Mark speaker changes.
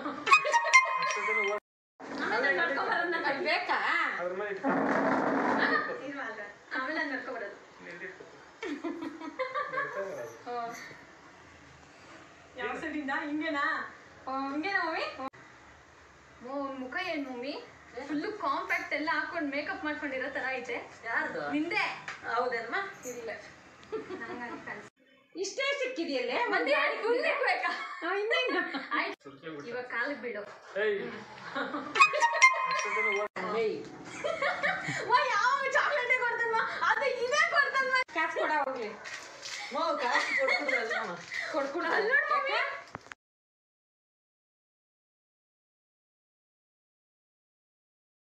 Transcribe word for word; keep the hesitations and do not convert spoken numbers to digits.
Speaker 1: ಬೇಕಾ
Speaker 2: ಆಮೇಲೆ ನಡ್ಕೊ ಬರೋದು ಯಾವ ಸೈಡಿಂದ ಹಿಂಗೇನಾ ಹಿಂಗೇನಾ ಮಮ್ಮಿ ಮುಖ ಏನ್ ಮಮ್ಮಿ ಫುಲ್ಲು ಕಾಂಪ್ಯಾಕ್ಟ್ ಎಲ್ಲ ಹಾಕೊಂಡು ಮೇಕಪ್ ಮಾಡ್ಕೊಂಡಿರೋ ತರ ಐತೆ
Speaker 1: ಯಾರ್ದು
Speaker 2: ನಿಂದೆ
Speaker 1: ಹೌದೇನಮ್ಮ
Speaker 2: ಇಲ್ಲ
Speaker 1: ಇಷ್ಟೇ ಸಿಕ್ಕಿದೆಯಲ್ಲೇ
Speaker 2: ಮತ್ತೆ ಫುಲ್ ಬೇಕಾ ಇವಾಗ ಕಾಲಿಗೆ ಬಿಡು ಯಾವ ಚಾಕ್ಲೇಟೇ ಕೊಡ್ತಲ್ವಾ ಅದು ಇದೇ ಕೊಡ್ತಲ್ವಾ
Speaker 1: ಕಾಸು ಕೊಡ ಹೋಗ್ಲಿ ಕಾಸು ಕೊಡ್ಕೊಡಲ್ಲ
Speaker 2: ಕೊಡ್ಕೊಡ